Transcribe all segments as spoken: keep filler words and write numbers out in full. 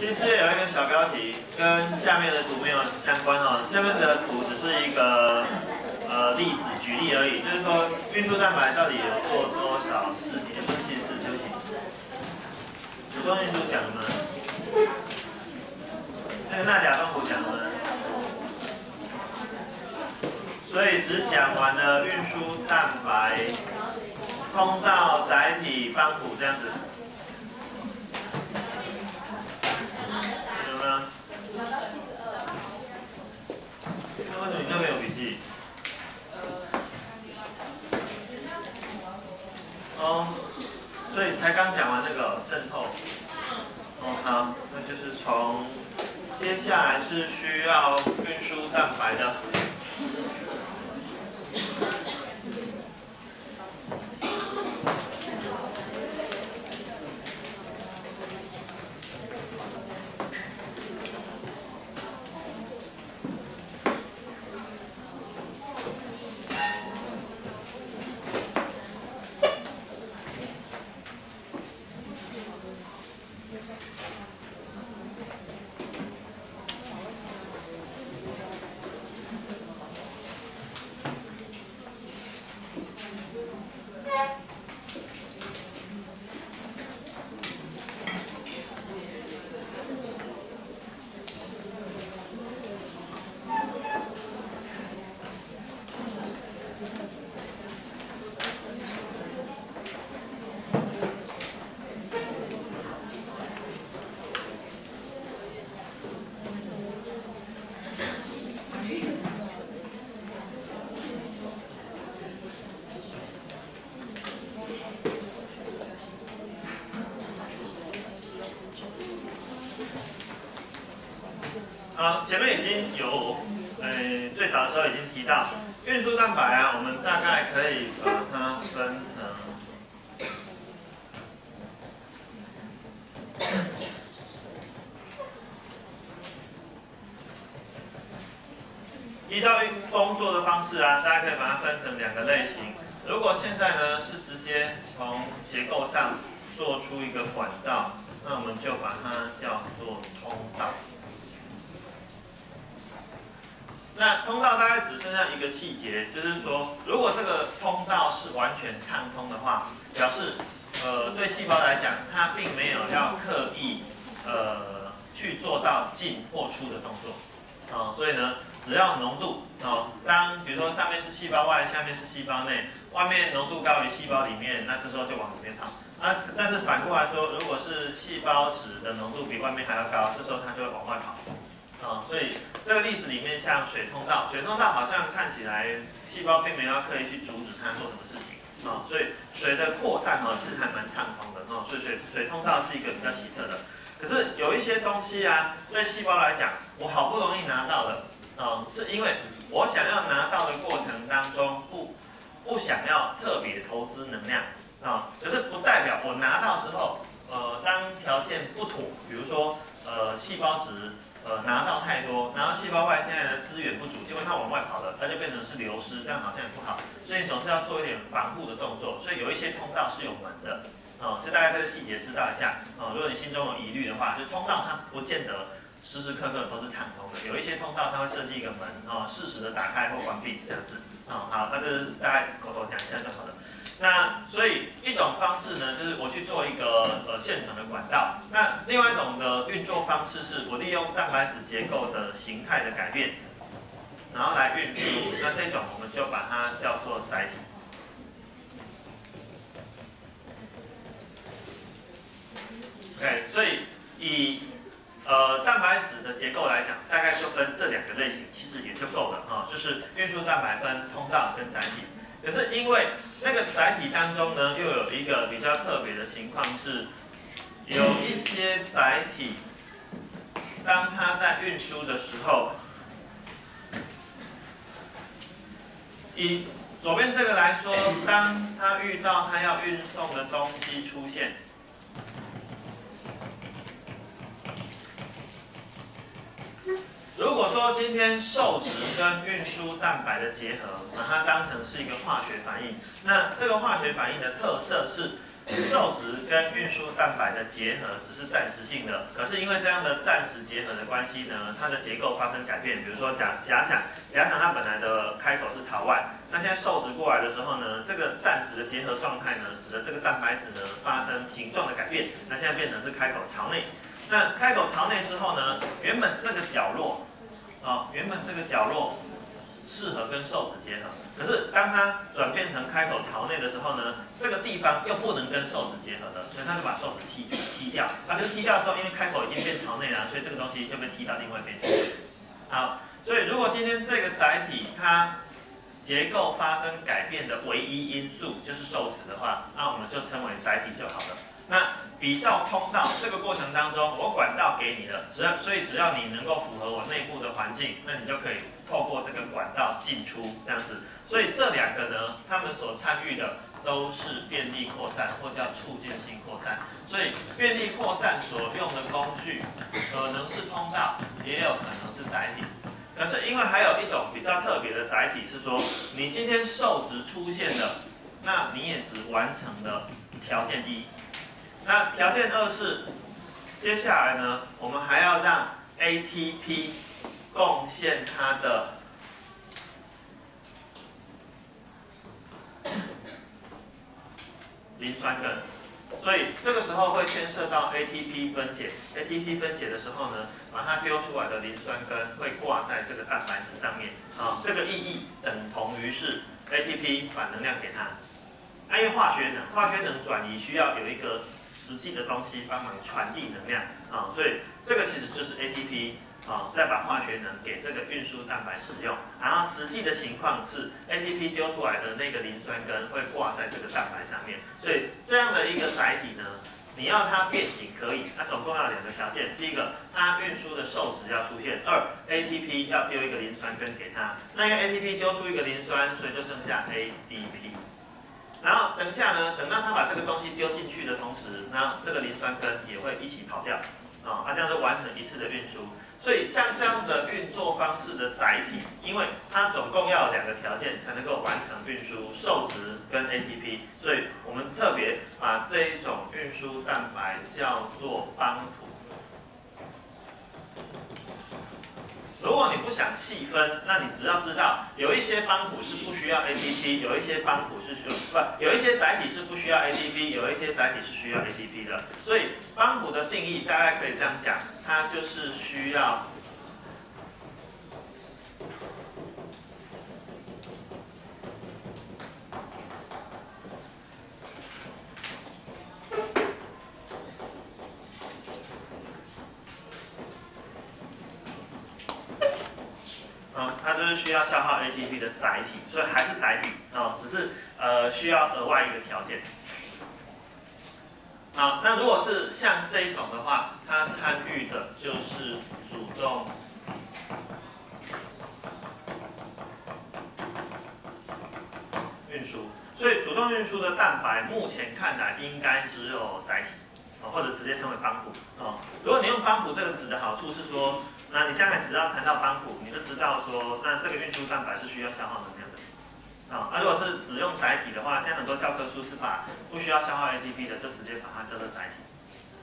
其实有一个小标题跟下面的图没有相关哦，下面的图只是一个呃例子举例而已，就是说运输蛋白到底有做多少事情？不是其实对不起，主动运输讲了吗？那个钠钾泵补讲了吗？所以只讲完了运输蛋白、通道、载体、帮浦这样子。 那为什么你那边有笔记？哦，所以才刚讲完那个渗透。哦，好，那就是从接下来是需要运输蛋白的。好，前面已经有，呃，最早的时候已经提到运输蛋白啊，我们大概可以把它分成，依照工作的方式啊，大家可以把它分成两个类型。如果现在呢是直接从结构上做出一个管道，那我们就把它叫做通道。 那通道大概只剩下一个细节，就是说，如果这个通道是完全畅通的话，表示，呃，对细胞来讲，它并没有要刻意，呃，去做到进或出的动作，哦，所以呢，只要浓度，哦，当比如说上面是细胞外，下面是细胞内，外面浓度高于细胞里面，那这时候就往里面跑。啊，但是反过来说，如果是细胞质的浓度比外面还要高，这时候它就会往外跑。 啊、哦，所以这个例子里面像水通道，水通道好像看起来细胞并没有要刻意去阻止它做什么事情啊、哦，所以水的扩散哦其实还蛮畅通的哦，所以水水通道是一个比较奇特的。可是有一些东西啊，对细胞来讲，我好不容易拿到了，哦，是因为我想要拿到的过程当中不不想要特别投资能量啊、哦，可是不代表我拿到之后，呃，当条件不妥，比如说呃细胞质。 呃，拿到太多，然后细胞外现在的资源不足，结果它往外跑了，它就变成是流失，这样好像也不好，所以总是要做一点防护的动作。所以有一些通道是有门的，哦，就大概这个细节知道一下。哦，如果你心中有疑虑的话，就通道它不见得时时刻刻都是畅通的，有一些通道它会设计一个门，哦，适时的打开或关闭这样子。哦，好，那这是大概口头讲一下就好了。 那所以一种方式呢，就是我去做一个呃现成的管道。那另外一种的运作方式是我利用蛋白质结构的形态的改变，然后来运输。那这种我们就把它叫做载体。OK， 所以以呃蛋白质的结构来讲，大概就分这两个类型，其实也就够了啊、哦。就是运输蛋白分通道跟载体。 可是因为那个载体当中呢，又有一个比较特别的情况是，有一些载体，当它在运输的时候，以左边这个来说，当它遇到它要运送的东西出现，如果说今天受质跟运输蛋白的结合，把它当成是一个化学反应，那这个化学反应的特色是， 受质跟运输蛋白的结合只是暂时性的，可是因为这样的暂时结合的关系呢，它的结构发生改变。比如说假假想假想它本来的开口是朝外，那现在受质过来的时候呢，这个暂时的结合状态呢，使得这个蛋白质呢发生形状的改变，那现在变成是开口朝内。那开口朝内之后呢，原本这个角落，啊、哦，原本这个角落适合跟受质结合，可是当它转变成开口朝内的时候呢，这个地方又不能跟受质结合了，所以它就把受质踢踢掉。啊，可是踢掉的时候，因为开口已经变朝内了，所以这个东西就被踢到另外一边去。好，所以如果今天这个载体它结构发生改变的唯一因素就是受质的话，那我们就称为载体就好了。那比照通道这个过程当中，我管道给你了，只要所以只要你能够符合我内部的环境，那你就可以透过这个管道进出这样子。所以这两个呢，他们所参与的都是便利扩散或叫促进性扩散。所以便利扩散所用的工具可能是通道，也有可能是载体。可是因为还有一种比较特别的载体是说，你今天受质出现了，那你也只完成了条件一。那条件二是，接下来呢，我们还要让 A T P 贡献它的磷酸根，所以这个时候会牵涉到 A T P 分解。A T P 分解的时候呢，把它丢出来的磷酸根会挂在这个蛋白质上面，啊，这个意义等同于是 A T P 把能量给它。啊，因为化学能，化学能转移需要有一个实际的东西帮忙传递能量啊，所以这个其实就是 A T P 啊，再把化学能给这个运输蛋白使用，然后实际的情况是 A T P 丢出来的那个磷酸根会挂在这个蛋白上面，所以这样的一个载体呢，你要它变形可以，那总共要两个条件，第一个它运输的受质要出现，二 A T P 要丢一个磷酸根给它，那因为 A T P 丢出一个磷酸，所以就剩下 A D P。然后等下呢，等到它把这个东西丢进去的同时，那这个磷酸根也会一起跑掉，啊，啊这样就完成一次的运输。所以像这样的运作方式的载体，因为它总共要有两个条件才能够完成运输，受质跟 A T P， 所以我们特别把这一种运输蛋白叫做帮浦。如果你不想细分，那你只要知道有一些帮浦是不需要 A T P， 有一些帮浦是需不，有一些载体是不需要 A T P， 有一些载体是需要 A T P 的。所以帮浦的定义大概可以这样讲，它就是需要嗯，它就是需要消耗 A T P 的载体，所以还是载体啊、哦，只是呃需要额外一个条件。好，那如果是像这一种的话，它参与的就是主动运输，所以主动运输的蛋白目前看来应该只有载体啊、哦，或者直接称为帮浦啊、哦。如果你用帮浦这个词的好处是说，那你将来只要谈到帮浦，你就知道说，那这个运输蛋白是需要消耗能量的。啊，那如果是只用载体的话，现在很多教科书是把不需要消耗 A T P 的，就直接把它叫做载体。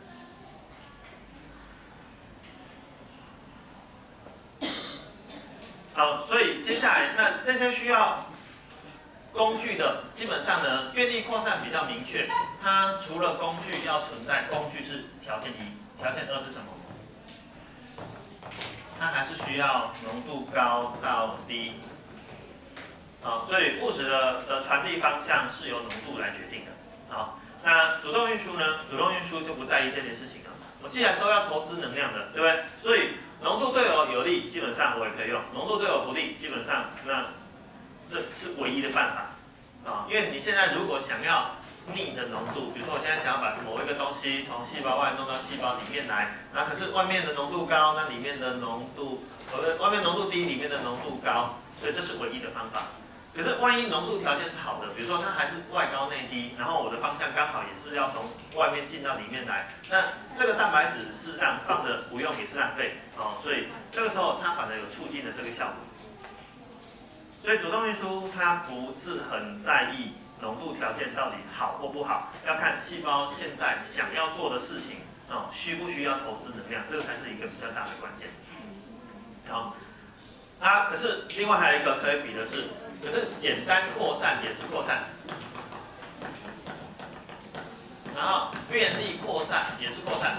好，所以接下来那这些需要工具的，基本上呢，便利扩散比较明确，它除了工具要存在，工具是条件一，条件二是什么？它还是需要浓度高到低。好，所以物质的的传递方向是由浓度来决定的。好，那主动运输呢？主动运输就不在意这件事情了。我既然都要投资能量的，对不对？所以浓度对我有利，基本上我也可以用；浓度对我不利，基本上那这是唯一的办法啊。因为你现在如果想要逆着浓度，比如说我现在想要把某一个东西从细胞外弄到细胞里面来，那可是外面的浓度高，那里面的浓度呃外面浓度低，里面的浓度高，所以这是唯一的方法。可是万一浓度条件是好的，比如说它还是外高内低，然后我的方向刚好也是要从外面进到里面来，那这个蛋白质事实上放着不用也是浪费哦，所以这个时候它反而有促进的这个效果。所以主动运输它不是很在意浓度条件到底好或不好，要看细胞现在想要做的事情哦，需不需要投资能量，这个才是一个比较大的关键。好，啊，可是另外还有一个可以比的是，可是简单扩散也是扩散，然后便利扩散也是扩散，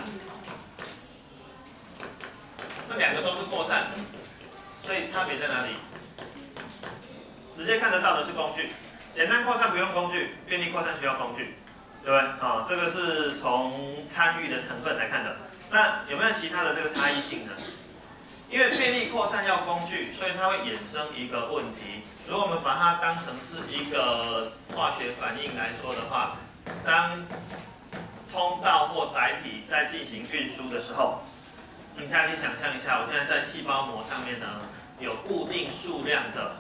那两个都是扩散，所以差别在哪里？直接看得到的是工具，简单扩散不用工具，便利扩散需要工具，对不对？啊、哦，这个是从参与的成分来看的。那有没有其他的这个差异性呢？因为便利扩散要工具，所以它会衍生一个问题。如果我们把它当成是一个化学反应来说的话，当通道或载体在进行运输的时候，你大家可以想象一下，我现在在细胞膜上面呢有固定数量的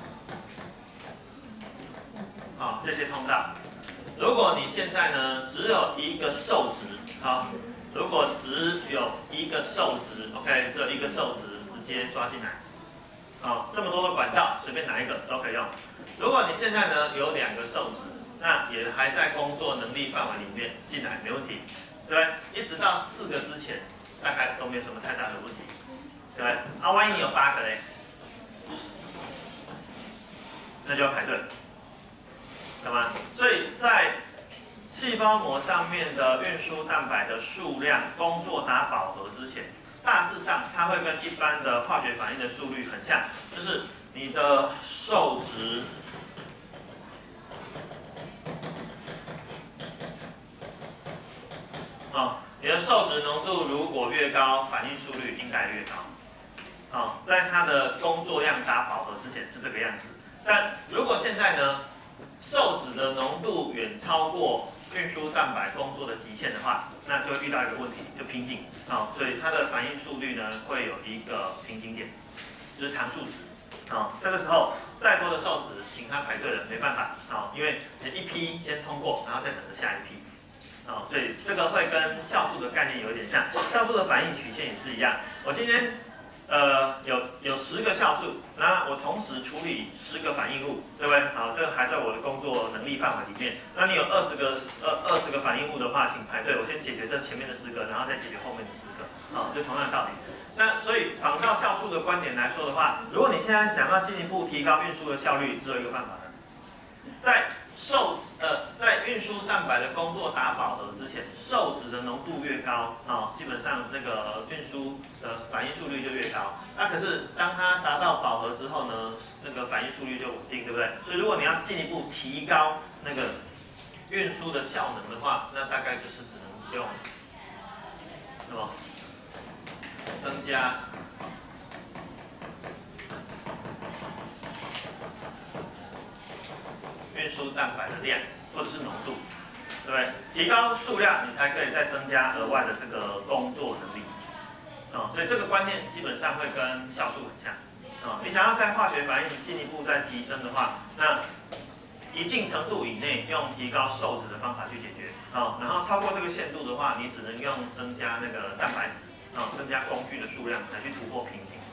啊、哦、这些通道。如果你现在呢只有一个受值，好，如果只有一个受值 ，OK， 只有一个受值。直接抓进来，哦，这么多的管道，随便哪一个都可以用。如果你现在呢有两个受值，那也还在工作能力范围里面进来，没问题，对不对？一直到四个之前，大概都没有什么太大的问题，对不对？啊，万一你有八个嘞，那就要排队，懂吗？所以在细胞膜上面的运输蛋白的数量工作达饱和之前。大致上，它会跟一般的化学反应的速率很像，就是你的受值哦，你的受值浓度如果越高，反应速率应该越高。哦，在它的工作量达饱和之前是这个样子。但如果现在呢，受值的浓度远超过运输蛋白工作的极限的话，那就会遇到一个问题，就瓶颈啊、哦，所以它的反应速率呢会有一个瓶颈点，就是常数值啊、哦。这个时候再多的受值，请它排队了，没办法啊、哦，因为一批先通过，然后再等着下一批啊、哦，所以这个会跟酵素的概念有点像，酵素的反应曲线也是一样。我今天呃有有十个酵素，那我同时处理十个反应物，对不对？好，这个还在我的工作能力范围里面。那你有二十个二二十个反应物的话，请排队，我先解决这前面的十个，然后再解决后面的十个，好，就同样的道理。那所以仿照酵素的观点来说的话，如果你现在想要进一步提高运输的效率，只有一个办法了，在受呃在运输蛋白的工作达饱和之前，受值的浓度越高啊、哦，基本上那个运输的反应速率就越高。那可是当它达到饱和之后呢，那个反应速率就稳定，对不对？所以如果你要进一步提高那个运输的效能的话，那大概就是只能用什么增加运输蛋白的量或者是浓度，对不对？提高数量，你才可以再增加额外的这个工作能力。哦，所以这个观念基本上会跟酵素很像。哦，你想要在化学反应进一步再提升的话，那一定程度以内用提高受值的方法去解决。哦，然后超过这个限度的话，你只能用增加那个蛋白质，哦，增加工序的数量来去突破瓶颈。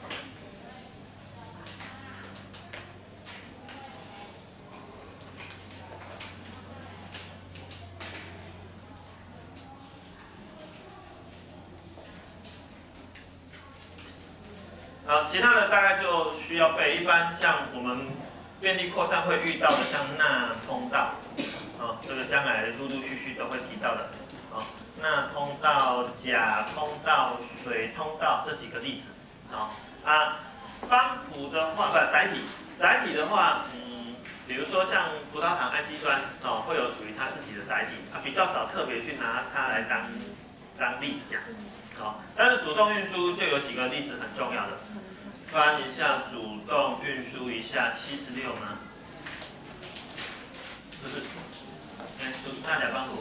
啊，其他的大概就需要背。一般像我们便利扩散会遇到的，像钠通道，啊，这个将来陆陆续续都会提到的。啊，钠通道、钾通道、水通道这几个例子。啊啊，帮浦的话，不载体，载体的话，嗯，比如说像葡萄糖氨基酸，哦，会有属于它自己的载体，啊，比较少特别去拿它来当当例子讲。好，但是主动运输就有几个例子很重要的，翻一下主动运输一下七十六呢，不是，哎，主钠钾帮浦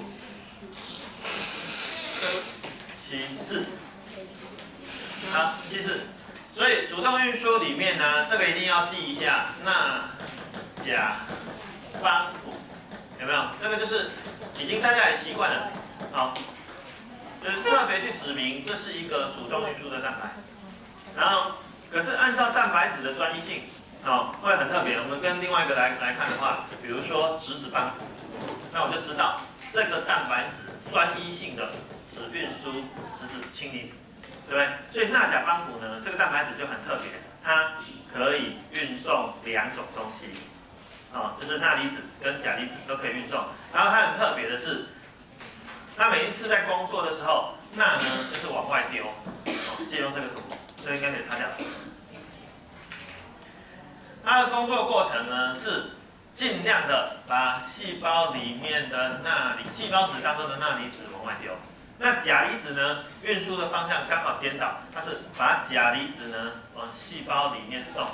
七四，好七四，所以主动运输里面呢，这个一定要记一下钠钾帮浦，有没有？这个就是已经大家也习惯了，好。就是特别去指明这是一个主动运输的蛋白，然后可是按照蛋白质的专一性， 哦，会很特别。我们跟另外一个来来看的话，比如说质子帮谱，那我就知道这个蛋白质专一性的只运输质子氢离子，对不对？所以钠钾帮谱呢，这个蛋白质就很特别，它可以运送两种东西，哦，就是钠离子跟钾离子都可以运送。然后它很特别的是，它每一次在工作的时候，钠呢就是往外丢，哦，借用这个图，这个应该可以擦掉。它的工作过程呢是尽量的把细胞里面的钠离，细胞质当中的钠离子往外丢。那钾离子呢，运输的方向刚好颠倒，它是把钾离子呢往细胞里面送。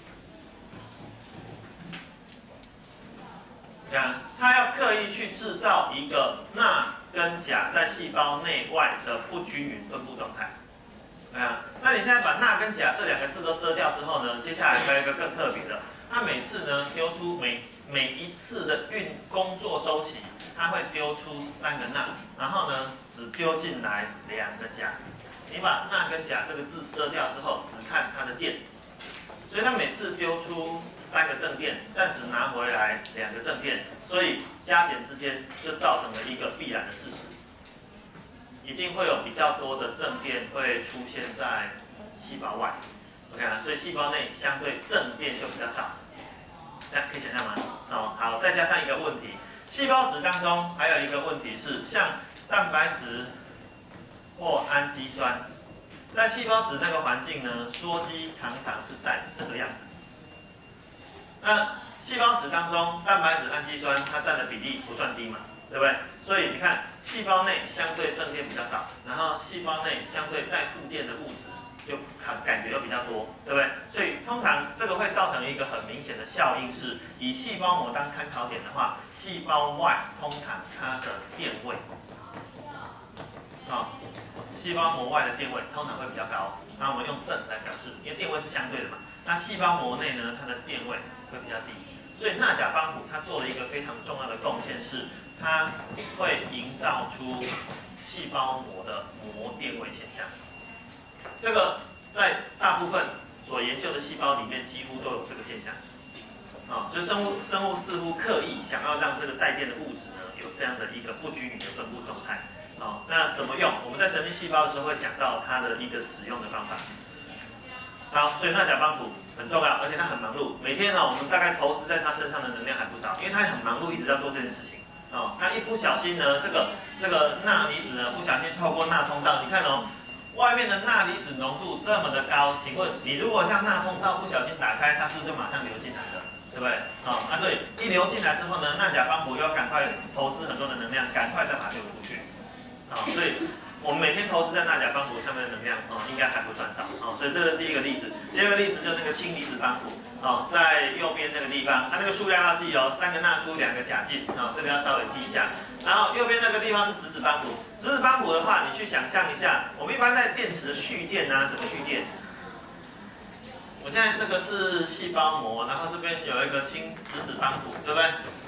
这样，它要刻意去制造一个钠跟钾在细胞内外的不均匀分布状态。啊，那你现在把钠跟钾这两个字都遮掉之后呢，接下来还有一个更特别的，它每次呢丢出每每一次的运工作周期，它会丢出三个钠，然后呢只丢进来两个钾。你把钠跟钾这个字遮掉之后，只看它的电，所以它每次丢出三个正电，但只拿回来两个正电，所以加减之间就造成了一个必然的事实。一定会有比较多的正电会出现在细胞外 ，OK 啊，所以细胞内相对正电就比较少，这样可以想象吗？哦，好，再加上一个问题，细胞质当中还有一个问题是，像蛋白质或氨基酸，在细胞质那个环境呢，羧基常常是带这个样子。那细胞质当中，蛋白质、氨基酸它占的比例不算低嘛？对不对？所以你看，细胞内相对正电比较少，然后细胞内相对带负电的物质又感感觉又比较多，对不对？所以通常这个会造成一个很明显的效应是，以细胞膜当参考点的话，细胞外通常它的电位，啊、哦，细胞膜外的电位通常会比较高。那我们用正来表示，因为电位是相对的嘛。那细胞膜内呢，它的电位会比较低。所以钠钾帮谱它做了一个非常重要的贡献是。它会营造出细胞膜的膜电位现象，这个在大部分所研究的细胞里面几乎都有这个现象。啊、哦，就生物生物似乎刻意想要让这个带电的物质呢有这样的一个不均匀的分布状态。哦，那怎么用？我们在神经细胞的时候会讲到它的一个使用的方法。好，所以钠钾帮谱很重要，而且它很忙碌，每天呢、哦、我们大概投资在它身上的能量还不少，因为它很忙碌，一直要做这件事情。哦，它一不小心呢，这个这个钠离子呢，不小心透过钠通道，你看哦，外面的钠离子浓度这么的高，请问你如果像钠通道不小心打开，它是不是就马上流进来了，对不对？哦，那所以一流进来之后呢，钠钾帮谱又要赶快投资很多的能量，赶快再把它流出去。哦，所以我们每天投资在钠钾帮谱上面的能量，哦，应该还不算少。哦，所以这是第一个例子。第二个例子就是那个氢离子帮谱。哦，在右边那个地方，它那个数量要记哦，三个钠出，两个钾进，啊、哦，这个要稍微记一下。然后右边那个地方是质子帮谱，质子帮谱的话，你去想象一下，我们一般在电池的蓄电啊，怎么蓄电？我现在这个是细胞膜，然后这边有一个氢质子帮谱，对不对？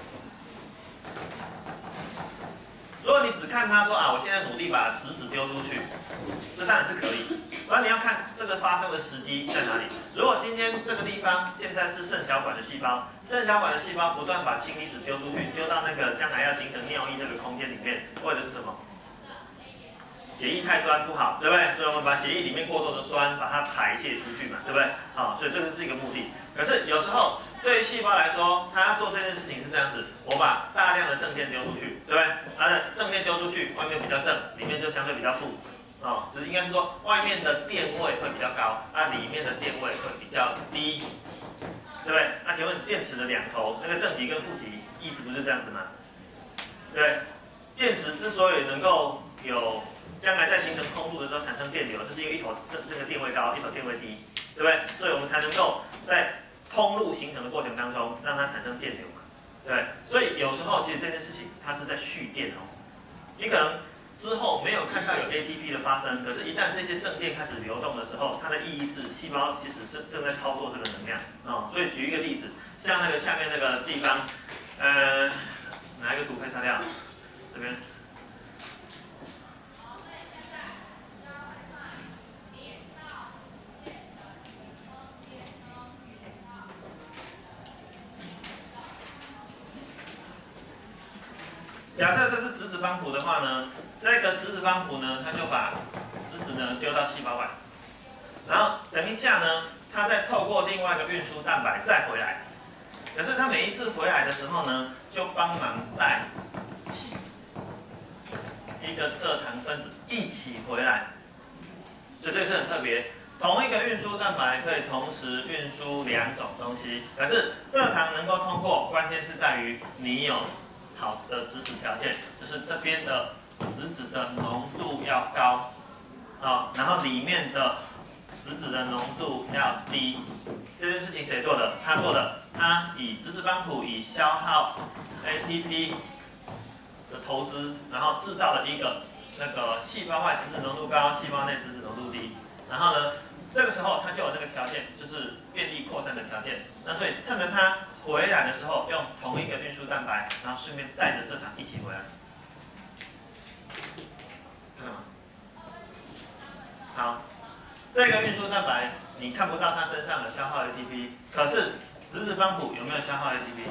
如果你只看它说啊，我现在努力把质子丢出去，这当然是可以。而你要看这个发生的时机在哪里。如果今天这个地方现在是肾小管的细胞，肾小管的细胞不断把氢离子丢出去，丢到那个将来要形成尿液这个空间里面，为的是什么？血液太酸不好，对不对？所以我们把血液里面过多的酸把它排泄出去嘛，对不对？好、哦，所以这个是一个目的。可是有时候对于细胞来说，它要做这件事情是这样子：我把大量的正电丢出去，对不对？它的正电丢出去，外面比较正，里面就相对比较负。哦，只是应该是说外面的电位会比较高，那里面的电位会比较低，对不对？那请问电池的两头那个正极跟负极，意思不是这样子吗？对不对？电池之所以能够有将来在形成空路的时候产生电流，就是因为一头这那个电位高，一头电位低，对不对？所以我们才能够在通路形成的过程当中让它产生电流嘛，对不对？所以有时候其实这件事情它是在蓄电哦，你可能之后没有看到有 A T P 的发生，可是，一旦这些正电开始流动的时候，它的意义是细胞其实是正在操作这个能量哦。所以举一个例子，像那个下面那个地方，呃，哪一个图可以擦掉？这边。 假设这是质子帮谱的话呢，这个质子帮谱呢，它就把质子呢丢到细胞外，然后等一下呢，它再透过另外一个运输蛋白再回来。可是它每一次回来的时候呢，就帮忙带一个蔗糖分子一起回来，所以这是很特别。同一个运输蛋白可以同时运输两种东西，可是蔗糖能够通过，关键是在于你有好的质子条件，就是这边的质子的浓度要高，啊，然后里面的质子的浓度要低。这件事情谁做的？他做的，他以质子帮谱以消耗 A T P 的投资，然后制造了一个那个细胞外质子浓度高，细胞内质子浓度低，然后呢？这个时候它就有那个条件，就是便利扩散的条件。那所以趁着它回来的时候，用同一个运输蛋白，然后顺便带着蔗糖一起回来，看到吗？好，这个运输蛋白你看不到它身上有消耗 A T P， 可是质子帮谱有没有消耗 A T P？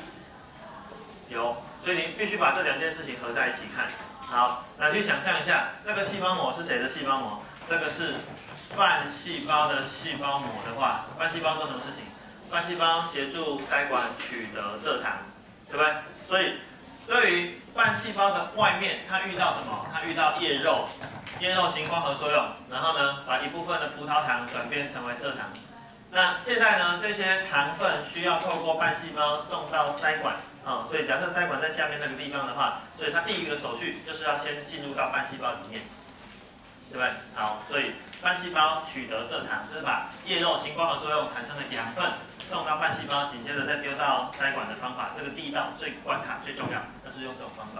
有，所以你必须把这两件事情合在一起看。好，那去想象一下，这个细胞膜是谁的细胞膜？这个是半细胞的细胞膜的话，半细胞做什么事情？半细胞协助筛管取得蔗糖，对不对？所以对于半细胞的外面，它遇到什么？它遇到叶肉，叶肉型光合作用，然后呢，把一部分的葡萄糖转变成为蔗糖。那现在呢，这些糖分需要透过半细胞送到筛管啊、哦，所以假设筛管在下面那个地方的话，所以它第一个手续就是要先进入到半细胞里面，对不对？好，所以半细胞取得蔗糖，就是把叶肉型光合作用产生的养分送到半细胞，紧接着再丢到筛管的方法，这个第一道最关卡最重要，就是用这种方法。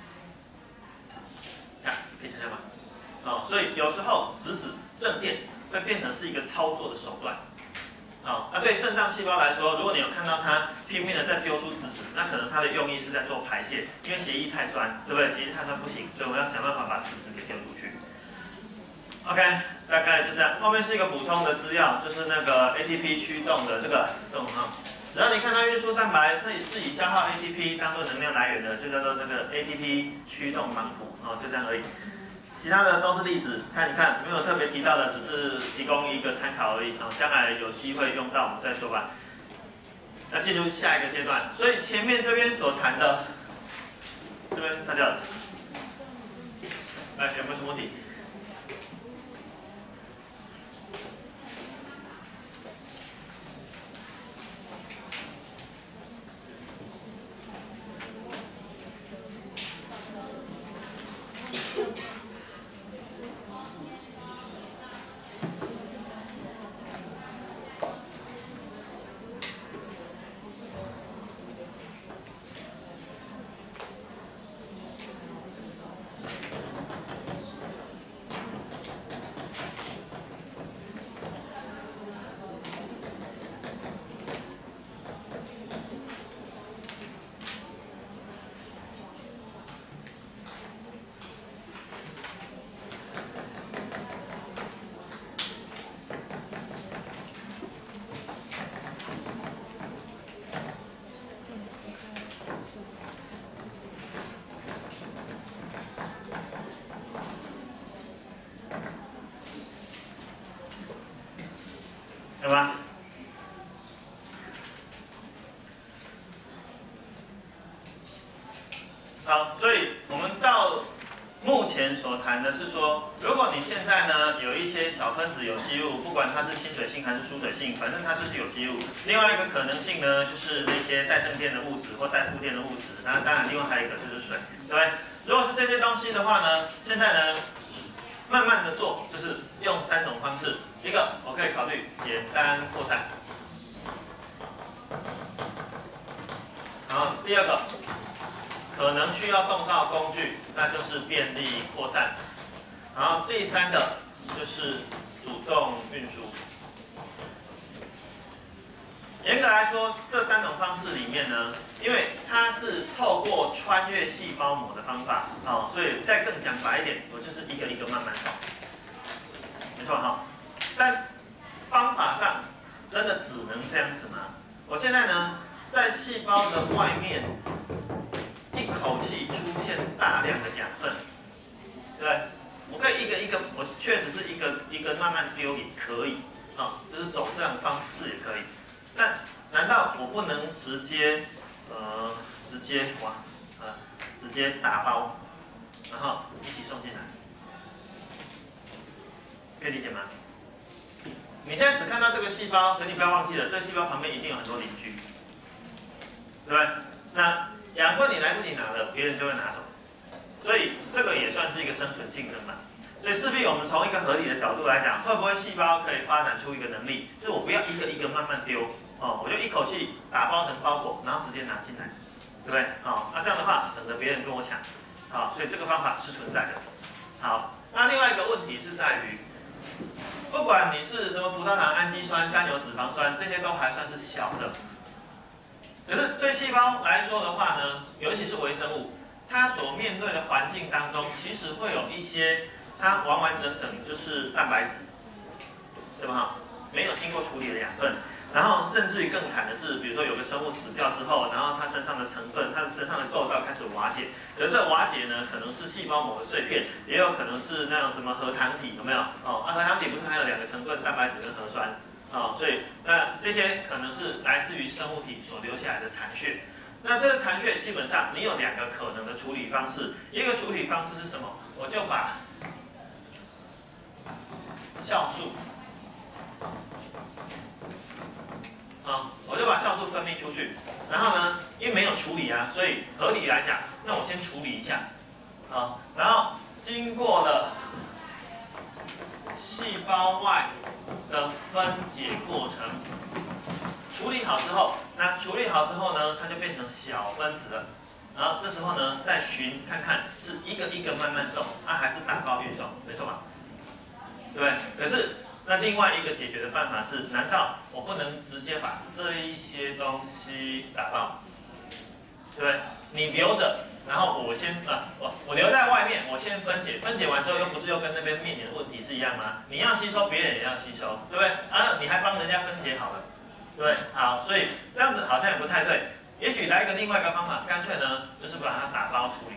看，可以想象吗？哦，所以有时候质子正电会变成是一个操作的手段。好，那对肾脏细胞来说，如果你有看到它拼命的在丢出质子，那可能它的用意是在做排泄，因为血液太酸，对不对？血液太酸不行，所以我们要想办法把质子给丢出去。OK， 大概就这样。后面是一个补充的资料，就是那个 A T P 驱动的这个这种哈，只要你看到运输蛋白是是以消耗 A T P 当做能量来源的，就叫做那个 A T P 驱动帮谱哦，就这样而已。其他的都是例子，看一看，没有特别提到的，只是提供一个参考而已啊。将来有机会用到，我们再说吧。那进入下一个阶段，所以前面这边所谈的，这边擦掉了，来，有没有什么问题？有吗？好，所以我们到目前所谈的是说，如果你现在呢有一些小分子有机物，不管它是亲水性还是疏水性，反正它就是有机物。另外一个可能性呢，就是那些带正电的物质或带负电的物质。那当然，另外还有一个就是水，对不对？如果是这些东西的话呢，现在呢慢慢的做，就是用三种方式。一个我可以考虑简单扩散，然后第二个可能需要动到工具，那就是便利扩散，然后第三个就是主动运输。严格来说，这三种方式里面呢，因为它是透过穿越细胞膜的方法，哦，所以再更讲白一点，我就是一个一个慢慢扫，没错哈。但方法上真的只能这样子吗？我现在呢，在细胞的外面一口口气出现大量的养分，对不对？我可以一个一个，我确实是一个一个慢慢丢也可以啊，就是走这样的方式也可以。但难道我不能直接呃直接哇呃直接打包，然后一起送进来？可以理解吗？你现在只看到这个细胞，可你不要忘记了，这个细胞旁边一定有很多邻居，对不对？那养分你来不及拿了，别人就会拿走，所以这个也算是一个生存竞争嘛。所以势必我们从一个合理的角度来讲，会不会细胞可以发展出一个能力，就是我不要一个一个慢慢丢哦，我就一口气打包成包裹，然后直接拿进来，对不对？哦，那这样的话省得别人跟我抢，好、哦，所以这个方法是存在的。好，那另外一个问题是在于，不管你是什么葡萄糖、氨基酸、甘油脂肪酸，这些都还算是小的。可是对细胞来说的话呢，尤其是微生物，它所面对的环境当中，其实会有一些它完完整整就是蛋白质，对吧？没有经过处理的养分，然后甚至于更惨的是，比如说有个生物死掉之后，然后它身上的成分、它的身上的构造开始瓦解，可是这瓦解呢，可能是细胞膜的碎片，也有可能是那种什么核糖体，有没有？哦，啊，核糖体不是还有两个成分，蛋白质跟核酸。哦，所以那这些可能是来自于生物体所留下来的残屑。那这个残屑基本上你有两个可能的处理方式，一个处理方式是什么？我就把酵素，啊，我就把酵素分泌出去，然后呢，因为没有处理啊，所以合理来讲，那我先处理一下，啊，然后经过了细胞外的分解过程，处理好之后，那处理好之后呢，它就变成小分子了。然后这时候呢，再寻看看是一个一个慢慢送，啊还是打包运送，没错吧？对不对？可是那另外一个解决的办法是，难道我不能直接把这一些东西打包，对不对？你留着。然后我先啊，我我留在外面，我先分解，分解完之后又不是又跟那边面临的问题是一样吗？你要吸收，别人也要吸收，对不对？啊，你还帮人家分解好了，对不对？好，所以这样子好像也不太对。也许来一个另外一个方法，干脆呢就是把它打包处理，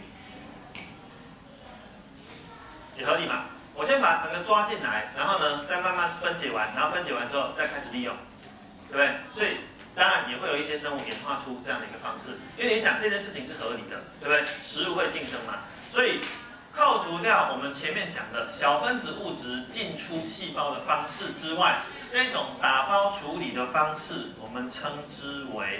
也合理嘛。我先把整个抓进来，然后呢再慢慢分解完，然后分解完之后再开始利用，对不对？所以。当然也会有一些生物演化出这样的一个方式，因为你想这件事情是合理的，对不对？食物会竞争嘛，所以扣除掉我们前面讲的小分子物质进出细胞的方式之外，这种打包处理的方式，我们称之为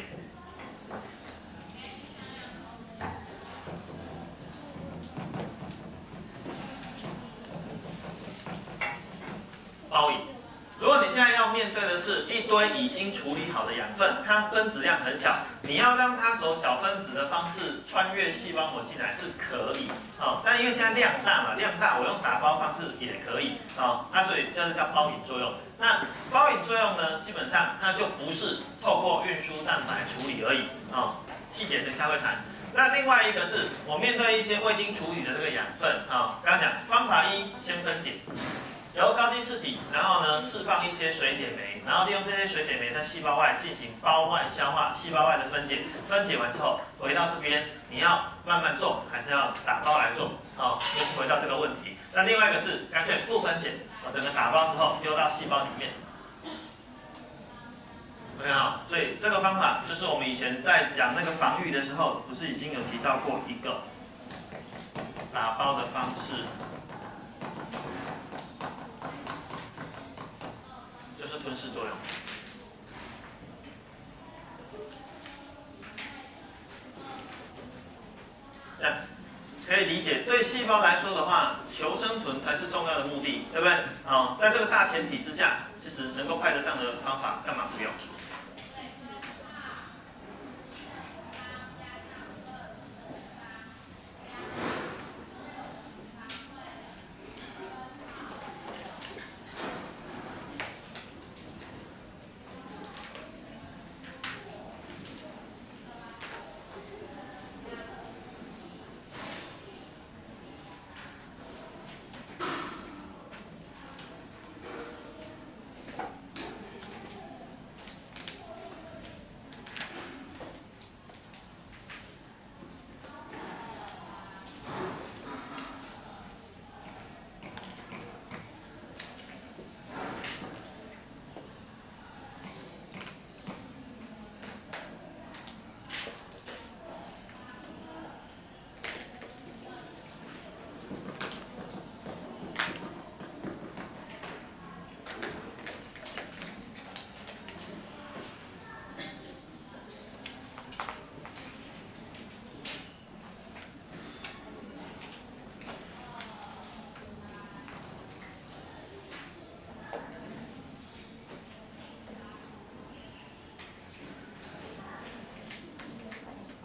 包引。如果你现在要面对的是一堆已经处理好的养分，它分子量很小，你要让它走小分子的方式穿越细胞膜进来是可以，哦，但因为现在量大嘛，量大我用打包方式也可以，哦，那所以这是叫包引作用。那包引作用呢，基本上它就不是透过运输蛋白处理而已，哦，细节等一下会谈。那另外一个是我面对一些未经处理的这个养分，啊，刚刚讲方法一，先分解。由高基质体，然后呢释放一些水解酶，然后利用这些水解酶在细胞外进行胞外消化，细胞外的分解。分解完之后回到这边，你要慢慢做，还是要打包来做？哦，又是回到这个问题。那另外一个是干脆不分解，哦，整个打包之后丢到细胞里面。OK 啊，所以这个方法就是我们以前在讲那个防御的时候，不是已经有提到过一个打包的方式。就是吞噬作用。这样可以理解，对细胞来说的话，求生存才是重要的目的，对不对？哦，在这个大前提之下，其实能够派得上的方法，干嘛不用？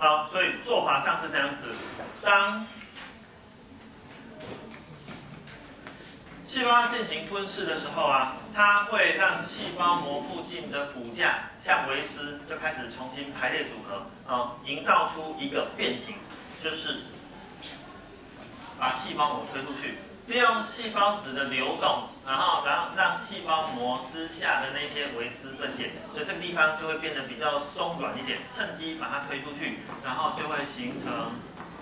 好，所以做法上是这样子。当细胞进行吞噬的时候啊，它会让细胞膜附近的骨架像维丝就开始重新排列组合，啊，营造出一个变形，就是把细胞膜推出去，利用细胞质的流动，然后然后让细胞膜之下的那些维丝分解，所以这个地方就会变得比较松软一点，趁机把它推出去，然后就会形成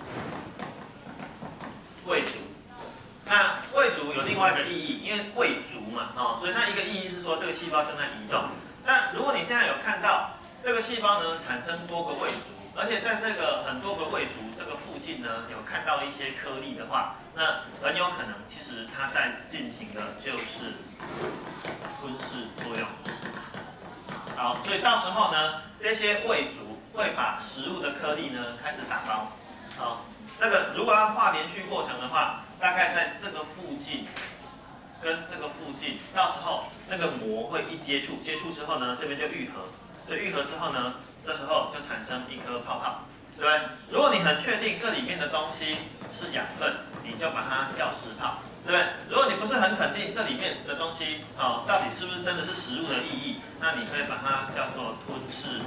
胃足。那胃足有另外一个意义，因为胃足嘛，哦，所以它一个意义是说这个细胞正在移动。那如果你现在有看到这个细胞呢产生多个胃足，而且在这个很多个胃足这个附近呢有看到一些颗粒的话，那很有可能其实它在进行的就是吞噬作用。好，所以到时候呢，这些胃足会把食物的颗粒呢开始打包。好，这个如果要画连续过程的话，大概在这个附近跟这个附近，到时候那个膜会一接触，接触之后呢，这边就愈合，所以愈合之后呢，这时候就产生一颗泡泡，对不对？如果你很确定这里面的东西是养分，你就把它叫湿泡，对不对？如果你不是很肯定这里面的东西哦，到底是不是真的是食物的意义，那你可以把它叫做吞噬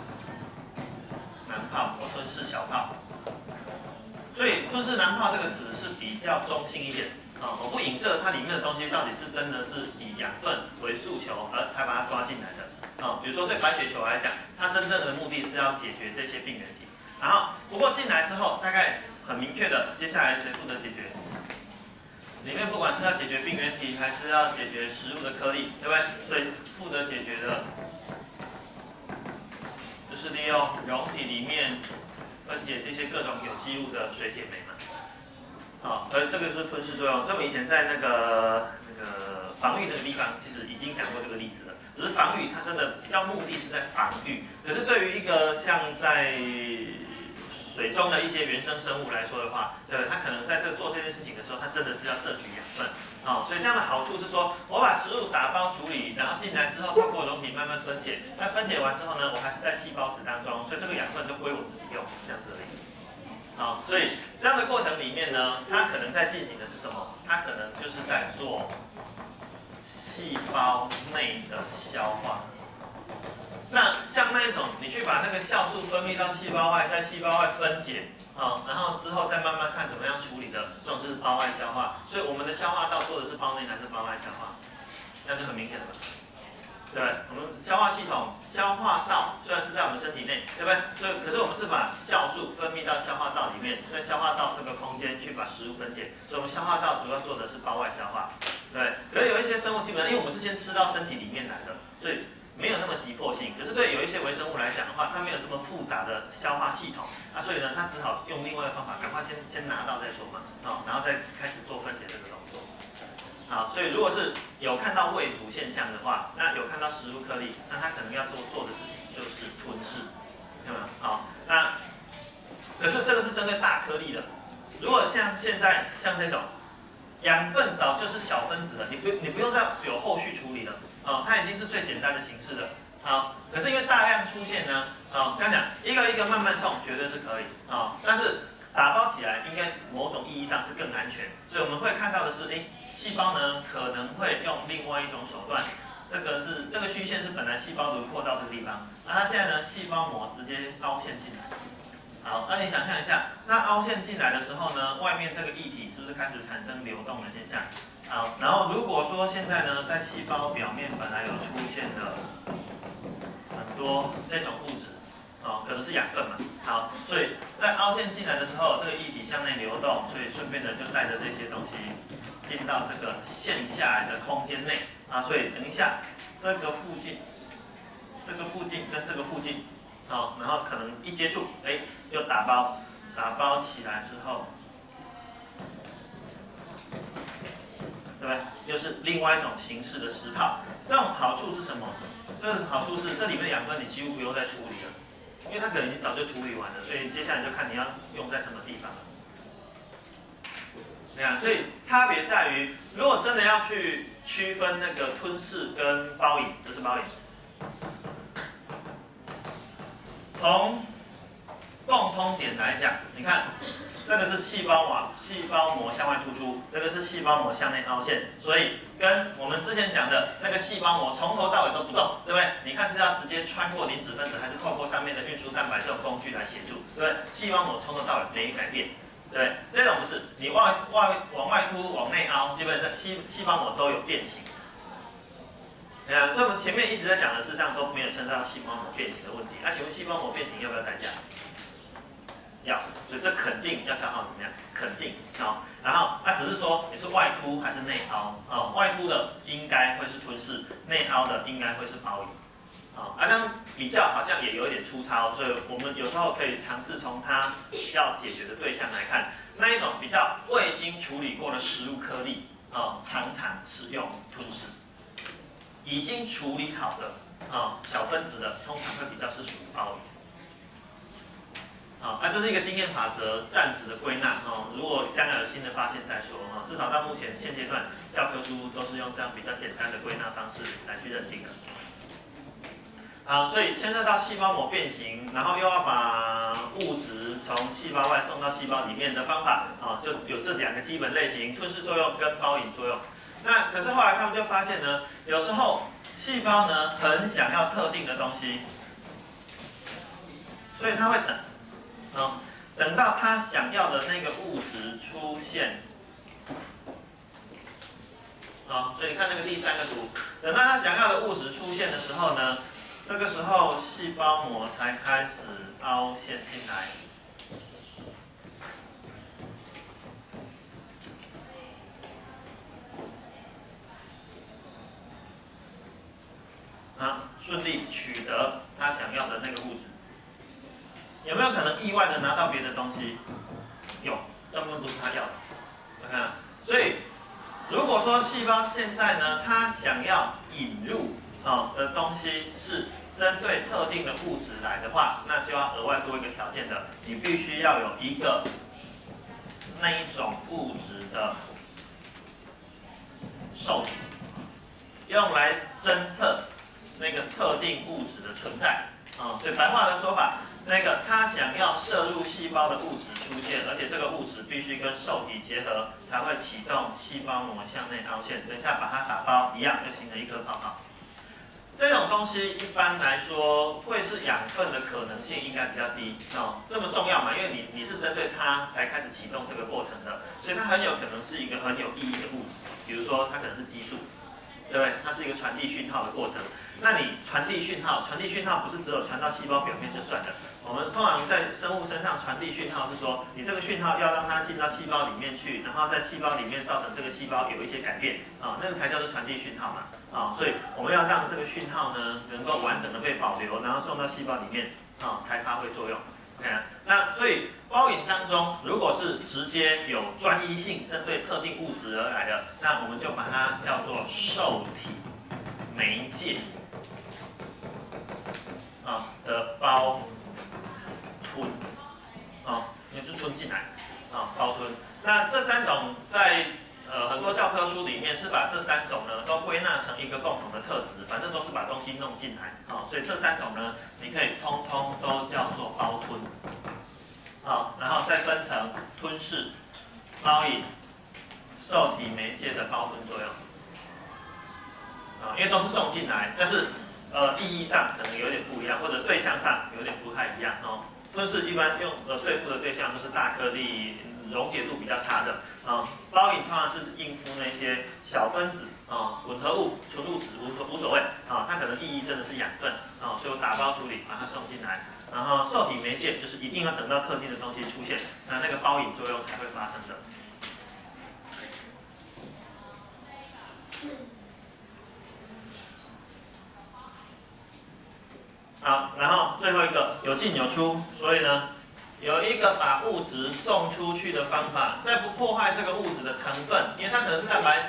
囊泡或吞噬小泡。所以吞噬囊泡这个词是比较中性一点啊、哦，我不影射它里面的东西到底是真的是以养分为诉求而才把它抓进来的啊、哦。比如说对白血球来讲，它真正的目的是要解决这些病原体，然后不过进来之后，大概很明确的，接下来谁负责解决？里面不管是要解决病原体，还是要解决食物的颗粒，对不对？所以负责解决的，就是利用溶体里面分解这些各种有机物的水解酶嘛。好，所以这个是吞噬作用。这我以前在那个那个防御那个地方，其实已经讲过这个例子了。只是防御它真的比较目的是在防御，可是对于一个像在水中的一些原生生物来说的话，对，它可能在这做这件事情的时候，它真的是要摄取养分。哦，所以这样的好处是说，我把食物打包处理，然后进来之后透过溶体慢慢分解，那分解完之后呢，我还是在细胞质当中，所以这个养分就归我自己用，这样子而已。好，所以这样的过程里面呢，它可能在进行的是什么？它可能就是在做细胞内的消化。那像那一种，你去把那个酵素分泌到细胞外，在细胞外分解，啊，然后之后再慢慢看怎么样处理的，这种就是胞外消化。所以我们的消化道做的是胞内还是胞外消化？那就很明显了吧？对不对？我们消化系统、消化道虽然是在我们身体内，对不对？所以可是我们是把酵素分泌到消化道里面，在消化道这个空间去把食物分解。所以我们消化道主要做的是胞外消化，对。可是有一些生物基本上，因为我们是先吃到身体里面来的，所以没有那么急迫性。可是对有一些微生物来讲的话，它没有这么复杂的消化系统啊，所以呢，它只好用另外的方法，赶快先先拿到再说嘛，哦，然后再开始做分解这个动作。好，所以如果是有看到胃足现象的话，那有看到食物颗粒，那它可能要做做的事情就是吞噬，对吗？好，那可是这个是针对大颗粒的。如果像现在像这种养分早就是小分子的，你不你不用再有后续处理了，哦，它已经是最简单的形式了。好，可是因为大量出现呢，哦，刚讲一个一个慢慢送，绝对是可以，哦，但是打包起来应该某种意义上是更安全，所以我们会看到的是，哎。细胞呢可能会用另外一种手段，这个是这个虚线是本来细胞轮廓到这个地方，那它现在呢细胞膜直接凹陷进来。好，那你想象一下，那凹陷进来的时候呢，外面这个液体是不是开始产生流动的现象？好，然后如果说现在呢在细胞表面本来有出现了很多这种物质。哦，可能是养分嘛。好，所以在凹陷进来的时候，这个液体向内流动，所以顺便的就带着这些东西进到这个陷下来的空间内啊。所以等一下，这个附近，这个附近跟这个附近，好，然后可能一接触，哎，又打包，打包起来之后，对不对？又是另外一种形式的湿泡。这种好处是什么？这个好处是这里面的养分你几乎不用再处理了。因为它可能已经早就处理完了，所以接下来就看你要用在什么地方了。这样，所以差别在于，如果真的要去区分那个吞噬跟包饮，这是包饮。从共通点来讲，你看这个是细胞膜，细胞膜向外突出，这个是细胞膜向内凹陷，所以跟我们之前讲的那个细胞膜从头到尾都不动，对不对？你看是要直接穿过磷脂分子，还是透过上面的运输蛋白这种工具来协助，对不对？细胞膜从头到尾没改变，对不对？这种不是，你外外往外凸往内凹，基本上细细胞膜都有变形。对啊，所以我们前面一直在讲的，事实上都没有牵涉到细胞膜变形的问题。那、啊、请问细胞膜变形要不要代价？要，所以这肯定要消耗怎么样？肯定啊、哦。然后那、啊、只是说你是外凸还是内凹啊、哦？外凸的应该会是吞噬，内凹的应该会是包引。啊，啊，这样比较好像也有一点粗糙，所以我们有时候可以尝试从它要解决的对象来看，那一种比较未经处理过的食物颗粒啊、哦，常常是用吞噬。已经处理好的啊、哦、小分子的，通常会比较是属于包引。啊，那这是一个经验法则，暂时的归纳哦。如果将来有新的发现再说啊。至少到目前现阶段，教科书都是用这样比较简单的归纳方式来去认定的。啊，所以牵涉到细胞膜变形，然后又要把物质从细胞外送到细胞里面的方法啊，就有这两个基本类型：吞噬作用跟包引作用。那可是后来他们就发现呢，有时候细胞呢很想要特定的东西，所以它会等。哦，等到他想要的那个物质出现，啊、哦，所以你看那个第三个图，等到他想要的物质出现的时候呢，这个时候细胞膜才开始凹陷进来。啊，顺利取得他想要的那个物质。有没有可能意外的拿到别的东西？有，大部分不是他要的。你看，所以如果说细胞现在呢，它想要引入啊、哦、的东西是针对特定的物质来的话，那就要额外多一个条件的，你必须要有一个那一种物质的受体，用来侦测那个特定物质的存在啊、哦。所以白话的说法。那个它想要摄入细胞的物质出现，而且这个物质必须跟受体结合，才会启动细胞膜向内凹陷。等一下把它打包一样，就形成一颗泡泡。这种东西一般来说会是养分的可能性应该比较低哦，这么重要嘛？因为你你是针对它才开始启动这个过程的，所以它很有可能是一个很有意义的物质。比如说它可能是激素，对不对？它是一个传递讯号的过程。那你传递讯号，传递讯号不是只有传到细胞表面就算了。我们通常在生物身上传递讯号是说，你这个讯号要让它进到细胞里面去，然后在细胞里面造成这个细胞有一些改变啊，那个才叫做传递讯号嘛啊。所以我们要让这个讯号呢能够完整的被保留，然后送到细胞里面啊，才发挥作用。OK 啊，那所以包引当中，如果是直接有专一性针对特定物质而来的，那我们就把它叫做受体媒介。啊的包吞，啊，也就是吞进来，啊，包吞。那这三种在呃很多教科书里面是把这三种呢都归纳成一个共同的特质，反正都是把东西弄进来，啊，所以这三种呢你可以通通都叫做包吞，啊，然后再分成吞噬、包引、受体媒介的包吞作用，啊，因为都是送进来，但是。呃，意义上可能有点不一样，或者对象上有点不太一样哦。吞噬一般用呃对付的对象都是大颗粒、溶解度比较差的啊。包引通常是应付那些小分子啊、混合物、纯物质无所无所谓啊，它可能意义真的是养分啊，所以我打包处理把它送进来。然后受体媒介就是一定要等到特定的东西出现，那那个包引作用才会发生的。好，然后最后一个有进有出，所以呢，有一个把物质送出去的方法，在不破坏这个物质的成分，因为它可能是蛋白质。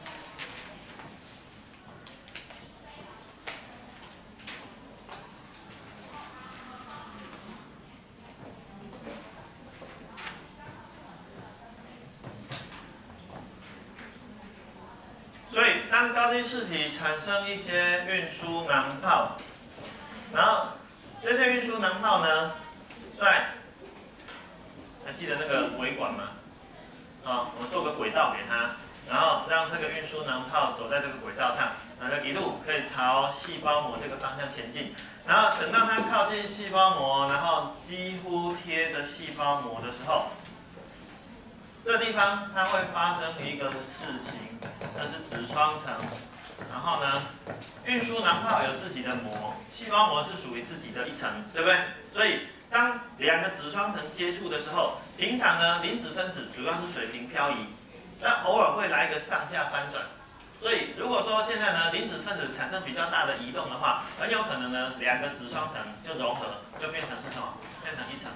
所以，当高基质体产生一些运输囊泡。然后这些运输囊泡呢， 在，还记得那个维管吗？啊，我们做个轨道给它，然后让这个运输囊泡走在这个轨道上，然后一路可以朝细胞膜这个方向前进。然后等到它靠近细胞膜，然后几乎贴着细胞膜的时候，这地方它会发生一个事情，那是子双层。然后呢，运输囊泡有自己的膜，细胞膜是属于自己的一层，对不对？所以当两个子双层接触的时候，平常呢离子分子主要是水平漂移，但偶尔会来一个上下翻转。所以如果说现在呢离子分子产生比较大的移动的话，很有可能呢两个子双层就融合，就变成是什么？变成一层。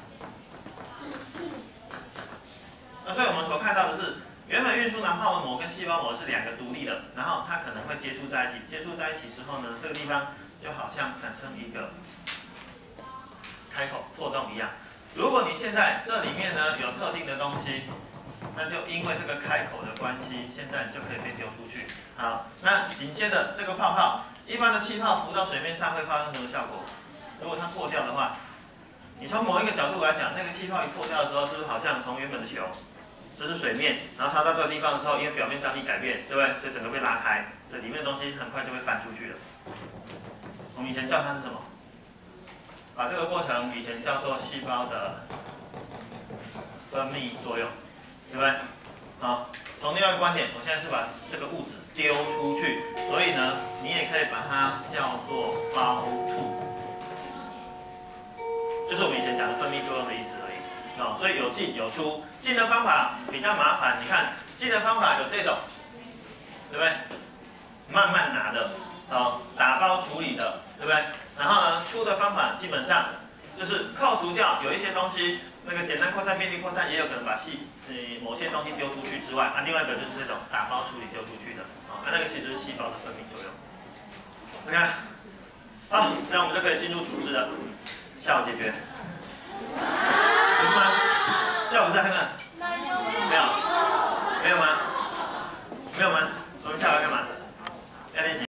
那所以我们所看到的是，原本运输囊泡的膜跟细胞膜是两个独立的，然后它可能会接触在一起，接触在一起之后呢，这个地方就好像产生一个开口破洞一样。如果你现在这里面呢有特定的东西，那就因为这个开口的关系，现在你就可以被丢出去。好，那紧接着这个泡泡，一般的气泡浮到水面上会发生什么效果？如果它破掉的话，你从某一个角度来讲，那个气泡一破掉的时候，是不是好像从原本的球，这是水面，然后它到这个地方的时候，因为表面张力改变，对不对？所以整个被拉开，这里面的东西很快就会翻出去了。我们以前叫它是什么？把这个过程以前叫做细胞的分泌作用，对不对？好，从另外一个观点，我现在是把这个物质丢出去，所以呢，你也可以把它叫做包吐，就是我们以前讲的分泌作用的意思而已。哦，所以有进有出，进的方法比较麻烦。你看，进的方法有这种，对不对？慢慢拿的，哦，打包处理的，对不对？然后呢，出的方法基本上就是扣除掉有一些东西，那个简单扩散、便利扩散也有可能把细呃某些东西丢出去之外，啊，另外一个就是这种打包处理丢出去的，啊，那个其实就是细胞的分泌作用。你看，好，这样我们就可以进入组织了，下午解决。不是吗？下午再看看。